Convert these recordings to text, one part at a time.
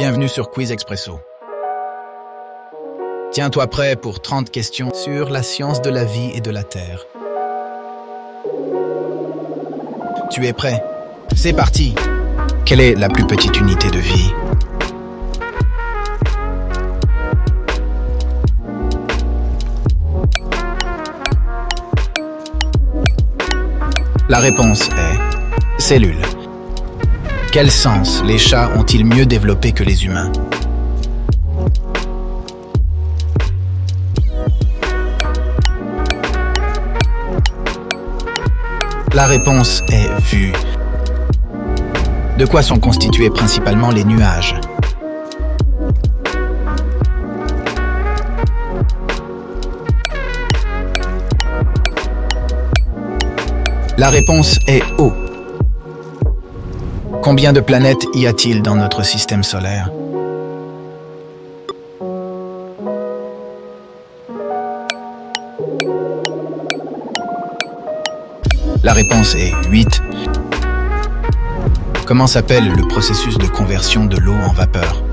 Bienvenue sur Quiz Expresso. Tiens-toi prêt pour 30 questions sur la science de la vie et de la Terre. Tu es prêt? C'est parti! Quelle est la plus petite unité de vie? La réponse est cellule. Quel sens les chats ont-ils mieux développé que les humains? La réponse est vue. De quoi sont constitués principalement les nuages? La réponse est eau. Combien de planètes y a-t-il dans notre système solaire? La réponse est 8. Comment s'appelle le processus de conversion de l'eau en vapeur?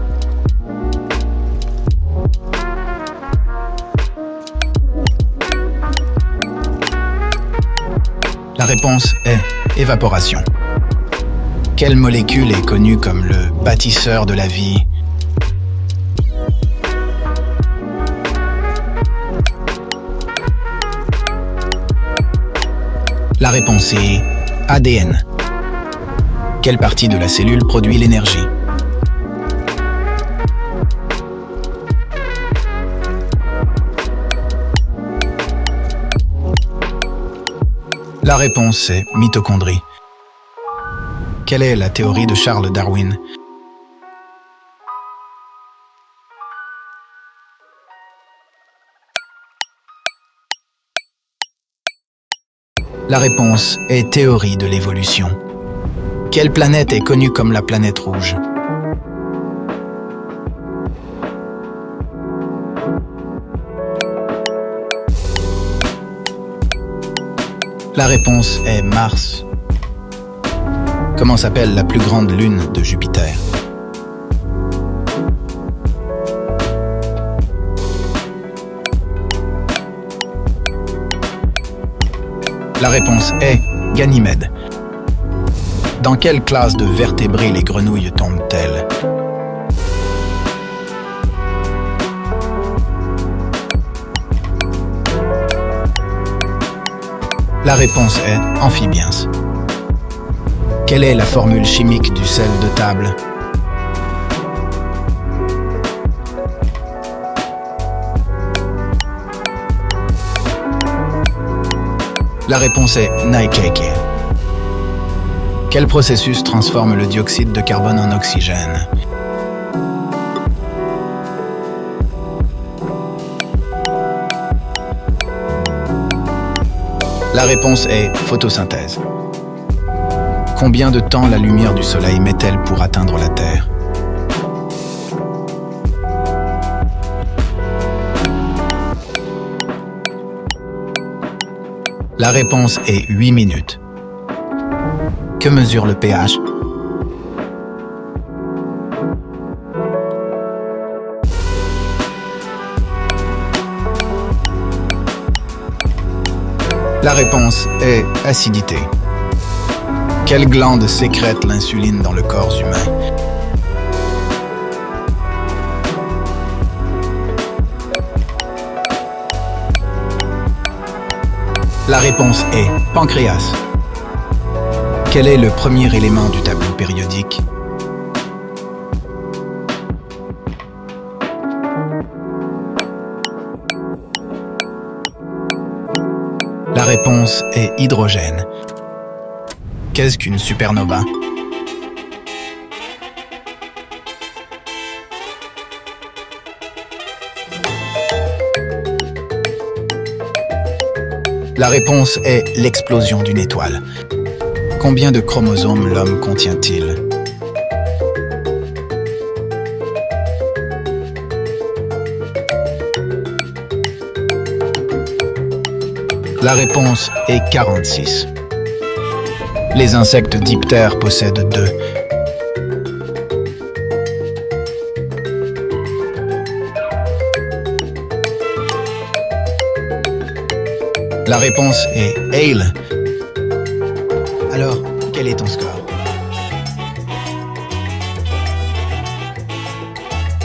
La réponse est évaporation. Quelle molécule est connue comme le bâtisseur de la vie? La réponse est ADN. Quelle partie de la cellule produit l'énergie? La réponse est mitochondrie. Quelle est la théorie de Charles Darwin? La réponse est théorie de l'évolution. Quelle planète est connue comme la planète rouge? La réponse est Mars. Comment s'appelle la plus grande lune de Jupiter? La réponse est Ganymède. Dans quelle classe de vertébrés les grenouilles tombent-elles? La réponse est Amphibiens. Quelle est la formule chimique du sel de table? La réponse est Naikeke. Quel processus transforme le dioxyde de carbone en oxygène? La réponse est photosynthèse. Combien de temps la lumière du soleil met-elle pour atteindre la Terre? La réponse est 8 minutes. Que mesure le pH? La réponse est acidité. Quelle glande sécrète l'insuline dans le corps humain? La réponse est pancréas. Quel est le premier élément du tableau périodique? La réponse est hydrogène. Qu'est-ce qu'une supernova? La réponse est l'explosion d'une étoile. Combien de chromosomes l'homme contient-il? La réponse est 46. Les insectes diptères possèdent 2. La réponse est ale. Alors, quel est ton score?